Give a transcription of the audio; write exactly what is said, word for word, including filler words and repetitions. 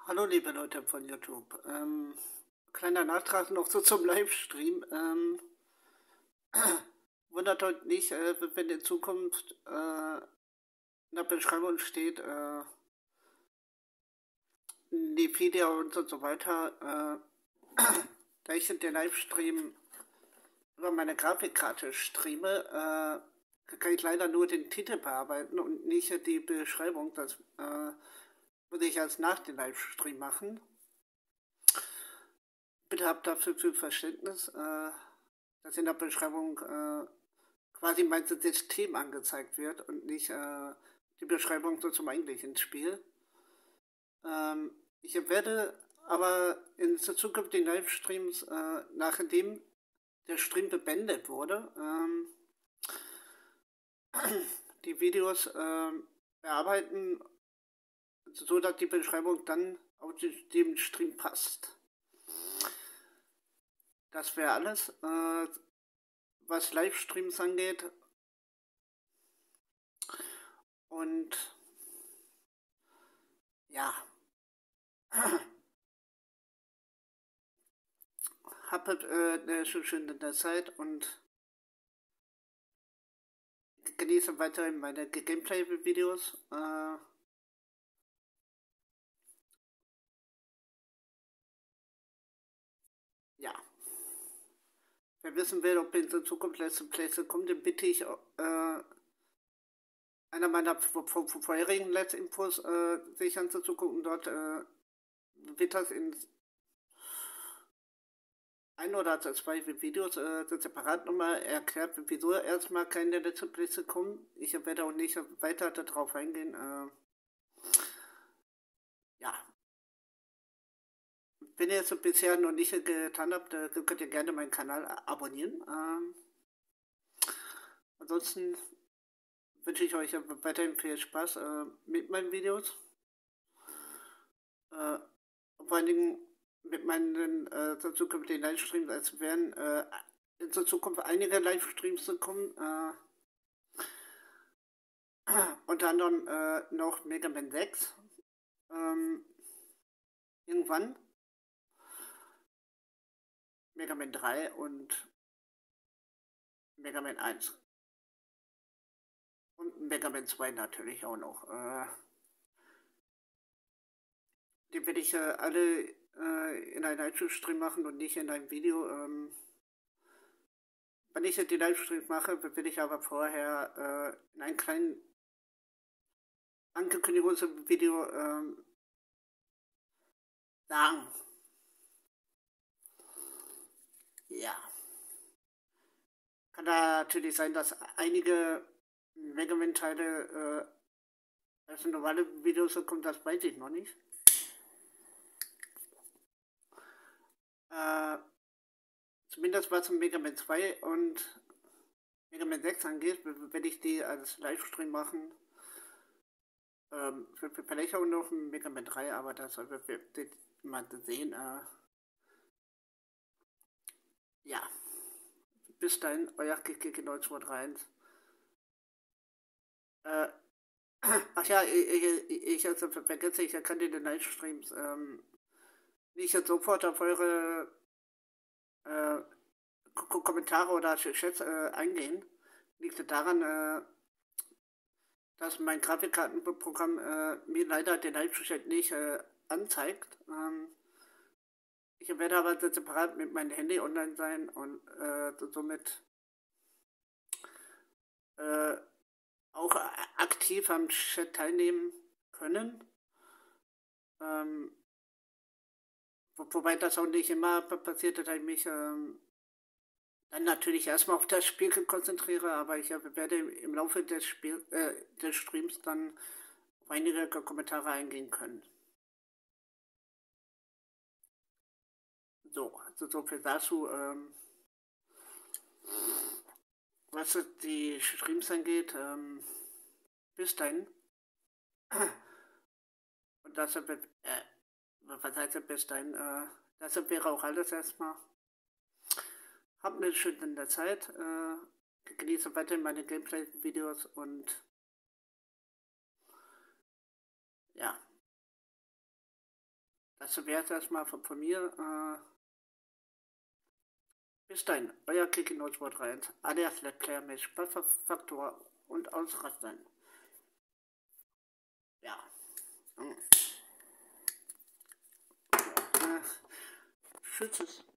Hallo liebe Leute von YouTube. Ähm, kleiner Nachtrag noch so zum Livestream. Ähm, wundert euch nicht, äh, wenn in Zukunft äh, in der Beschreibung steht, äh, Nvidia und so weiter, äh, da ich den Livestream über meine Grafikkarte streame, äh, kann ich leider nur den Titel bearbeiten und nicht die Beschreibung. Das äh, würde ich erst nach dem Livestream machen. Bitte habt dafür viel Verständnis, äh, dass in der Beschreibung äh, quasi mein System angezeigt wird und nicht äh, die Beschreibung so zum eigentlichen Spiel. Ähm, ich werde aber in zukünftigen Livestreams, äh, nachdem der Stream beendet wurde, ähm, die Videos äh, bearbeiten, so dass die Beschreibung dann auf den Stream passt. Das wäre alles, äh, was Livestreams angeht. Und ja, habt äh, eine schöne Zeit und genieße weiterhin meine Gameplay-Videos. Äh, ja. Wer wissen will, ob in der Zukunft Let's Plays kommt, den bitte ich, äh, einer meiner vorherigen Let's Infos äh, sich anzugucken. Dort äh, wird das in ein oder zwei Videos äh, separat nochmal erklärt, wieso erstmal keine Let's Plays kommen. Ich werde auch nicht weiter darauf eingehen. Äh, ja. Wenn ihr es bisher noch nicht getan habt, äh, könnt ihr gerne meinen Kanal abonnieren. Ähm, ansonsten wünsche ich euch weiterhin viel Spaß äh, mit meinen Videos. Äh, vor allen Dingen mit meinen äh, zukünftigen Livestreams. Es werden äh, in der Zukunft einige Livestreams kommen. Äh, unter anderem äh, noch Mega Man sechs. Ähm, irgendwann. Mega Man drei und Mega Man eins. Und Mega Man zwei natürlich auch noch. Äh, die werde ich äh, alle äh, in einem Livestream machen und nicht in einem Video. Ähm, wenn ich die Livestreams mache, will ich aber vorher äh, in einem kleinen Ankündigungsvideo ähm, sagen. Ja. Kann da natürlich sein, dass einige Mega Man-Teile äh, als normale Videos kommen, das weiß ich noch nicht. Äh, zumindest was Mega Man zwei und Mega Man sechs angeht, werde ich die als Livestream machen. Ähm, vielleicht auch noch ein Mega Man drei, aber das wird man sehen. Äh, ja. Bis dahin, euer Kiki neun zwei drei eins. Äh, ach ja, ich, ich, ich also vergesse, ich kann in den Livestreams ähm, nicht jetzt sofort auf eure äh, K Kommentare oder Chats äh, eingehen. Liegt daran, äh, dass mein Grafikkartenprogramm äh, mir leider den Live-Chat nicht äh, anzeigt. Ähm, ich werde aber separat mit meinem Handy online sein und äh, somit äh, auch aktiv am Chat teilnehmen können. Ähm, wo, wobei das auch nicht immer passiert, dass ich mich ähm, dann natürlich erstmal auf das Spiel konzentriere, aber ich äh, werde im Laufe des, Spiel, äh, des Streams dann auf einige Kommentare eingehen können. So, also so viel dazu. Ähm, was die Streams angeht, ähm, bis dahin. Und deshalb, äh, was heißt das bis dahin? Äh, deshalb wäre auch alles erstmal. Habt eine schöne Zeit. Äh, genieße weiterhin meine Gameplay-Videos und ja. Das wäre es erstmal von, von mir. Äh, bis dahin, euer Kicking-Notes Wort rein. Alias Let Player mit Spaßfaktor und Ausrastern. Ja. Äh, Tschüss.